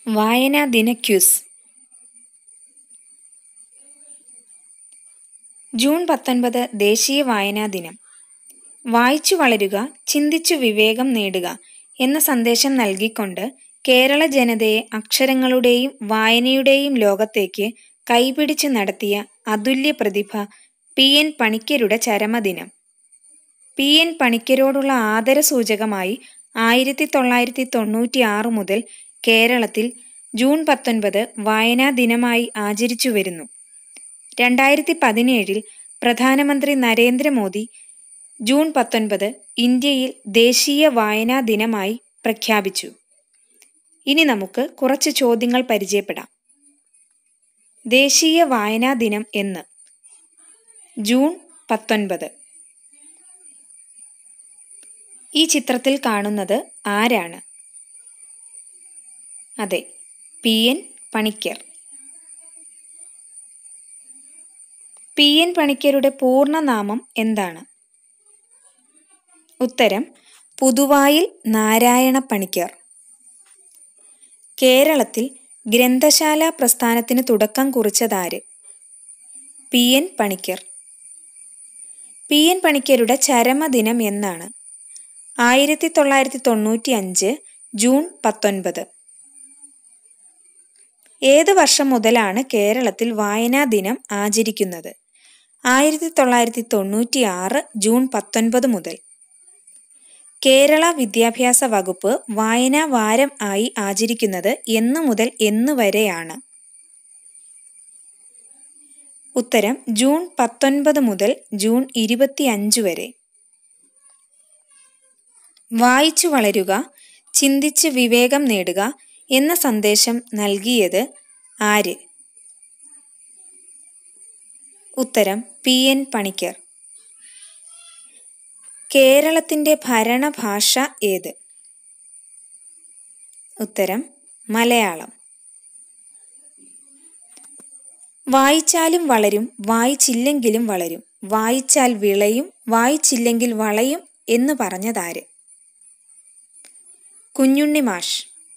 വായനാ ദിന quiz. June 19 ദേശീയ വായനാ ദിനം. വായിച്ചു വളരുക, ചിന്തിച്ചു വിവേകം നേടുക എന്ന സന്ദേശം നൽകിക്കൊണ്ട് കേരള ജനതയെ അക്ഷരങ്ങളുടെയും വായനയുടെയും ലോകത്തേക്ക് കൈപിടിച്ച് നടത്തിയ അതുല്യ പ്രതിഭ പി.എൻ. പണിക്കരുടെ ചരമദിനം. പി.എൻ. പണിക്കരോടുള്ള ആദരസൂചകമായി 1996 മുതൽ കേരളത്തിൽ ജൂൺ 19 വായനാ ദിനമായി ആചരിച്ചു വരുന്നു. 2017 പ്രധാനമന്ത്രി നരേന്ദ്രമോദി ജൂൺ 19 ഇന്ത്യയിൽ ദേശീയ വായനാ ദിനമായി പ്രഖ്യാപിച്ചു. ഇനി നമുക്ക് കുറച്ച് ചോദ്യങ്ങൾ പരിചയപ്പെടാം. ദേശീയ വായനാ ദിനം എന്ന്. ജൂൺ 19. ഈ ചിത്രത്തിൽ കാണുന്നത് ആരാണ്? അതെ, പി.എൻ. പണിക്കർ. പി.എൻ. പണിക്കരുടെ പൂർണ്ണനാമം എന്താണ്? ഉത്തരം പുതുവായിൽ നാരായണ പണിക്കർ. കേരളത്തിൽ ഗ്രന്ഥശാല പ്രസ്ഥാനത്തിന് തുടക്കം കുറിച്ചതാര്? പി.എൻ. പണിക്കർ. പി.എൻ. പണിക്കരുടെ ചരമദിനം എന്നാണ്? 1995 ജൂൺ 19. ഏത് വർഷം മുതലാണ് കേരളത്തിൽ വായനാ ദിനം ആചരിക്കുന്നത്? 1996 ജൂൺ 19 മുതൽ. കേരള വിദ്യാഭ്യാസ വകുപ്പ് വായനാ വാരം ആയി ആചരിക്കുന്നത് എന്നു മുതൽ എന്ന് വരെയാണ്? ഉത്തരം ജൂൺ 19 മുതൽ ജൂൺ 25 വരെ. വായിച്ചു വളരുക, ചിന്തിച്ച് വിവേകം നേടുക എന്ന സന്ദേശം നൽകിയത് ആര്? ഉത്തരം പി.എൻ. പണിക്കർ. കേരളത്തിൻ്റെ ഭരണഭാഷ ഏത്? ഉത്തരം മലയാളം. വായിച്ചാലും വളരും, വായിച്ചില്ലെങ്കിലും വളരും, വായിച്ചാൽ വിളയും, വായിച്ചില്ലെങ്കിൽ വളയും എന്ന് പറഞ്ഞതാര്? കുഞ്ഞുണ്ണി മാഷ്.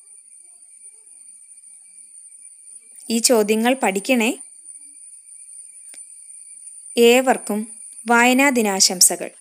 ഈ ചോദ്യങ്ങൾ പഠിക്കണേ. ഏവർക്കും വായനാ ദിനാശംസകൾ.